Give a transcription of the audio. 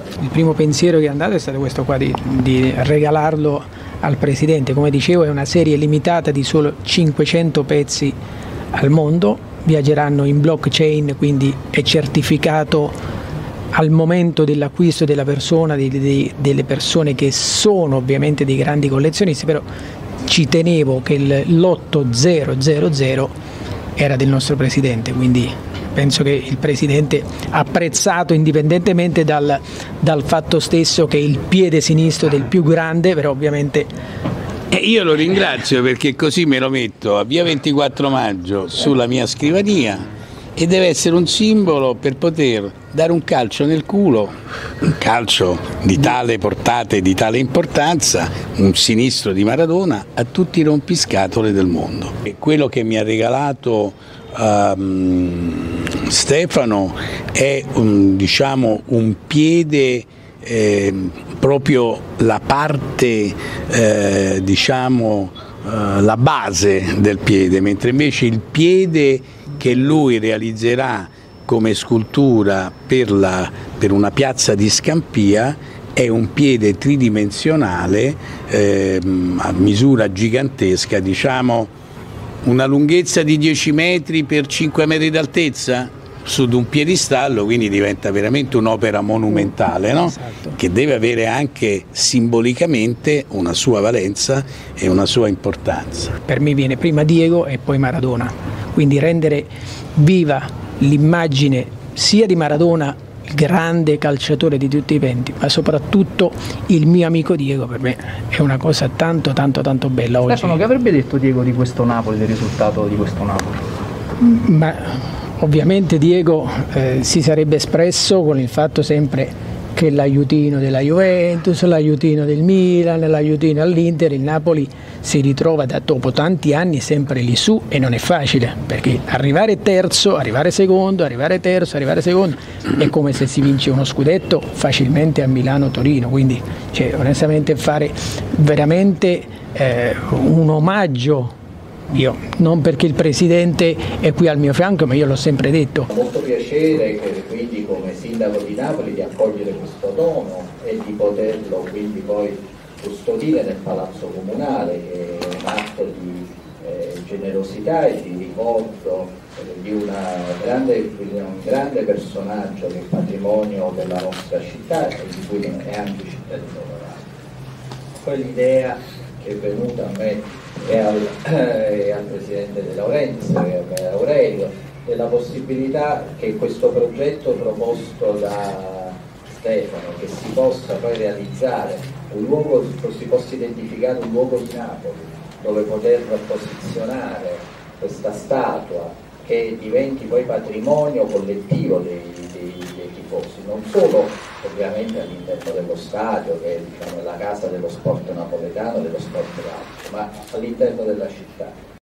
Il primo pensiero che è andato è stato questo qua di regalarlo al Presidente. Come dicevo, è una serie limitata di solo 500 pezzi al mondo, viaggeranno in blockchain, quindi è certificato al momento dell'acquisto della persona, delle persone che sono ovviamente dei grandi collezionisti, però ci tenevo che l'800 era del nostro Presidente, quindi penso che il Presidente ha apprezzato, indipendentemente dal fatto stesso che è il piede sinistro del più grande, però ovviamente... Io lo ringrazio perché così me lo metto a via 24 maggio sulla mia scrivania e deve essere un simbolo per poter dare un calcio nel culo, un calcio di tale portata e di tale importanza, un sinistro di Maradona, a tutti i rompiscatole del mondo. E quello che mi ha regalato Stefano è un piede, proprio la parte, la base del piede, mentre invece il piede che lui realizzerà come scultura per una piazza di Scampia è un piede tridimensionale a misura gigantesca, una lunghezza di 10 metri per 5 metri d'altezza su un piedistallo, quindi diventa veramente un'opera monumentale, no? Esatto. Che deve avere anche simbolicamente una sua valenza e una sua importanza. Per me viene prima Diego e poi Maradona, quindi rendere viva l'immagine sia di Maradona, il grande calciatore di tutti i tempi, ma soprattutto il mio amico Diego, per me è una cosa tanto bella oggi. Stefano, che avrebbe detto Diego di questo Napoli, del risultato di questo Napoli? Ma ovviamente Diego si sarebbe espresso con il fatto sempre che l'aiutino della Juventus, l'aiutino del Milan, l'aiutino all'Inter, il Napoli si ritrova dopo tanti anni sempre lì su e non è facile, perché arrivare terzo, arrivare secondo, arrivare terzo, arrivare secondo è come se si vince uno scudetto facilmente a Milano-Torino, quindi onestamente fare veramente un omaggio. Io, non perché il Presidente è qui al mio fianco, ma io l'ho sempre detto. Ho molto piacere quindi come sindaco di Napoli di accogliere questo dono e di poterlo quindi poi custodire nel Palazzo Comunale, che è un atto di generosità e di ricordo di un grande personaggio che è patrimonio della nostra città e di cui è anche cittadino onorario. Poi l'idea che è venuta a me e al Presidente De Laurentiis e a me Aurelio, della possibilità che questo progetto proposto da Stefano, che si possa poi realizzare un luogo, si possa identificare un luogo di Napoli dove poter posizionare questa statua, che diventi poi patrimonio collettivo dei tifosi, non solo ovviamente all'interno dello stadio, che è la casa dello sport napoletano, dello sport calcio, ma all'interno della città.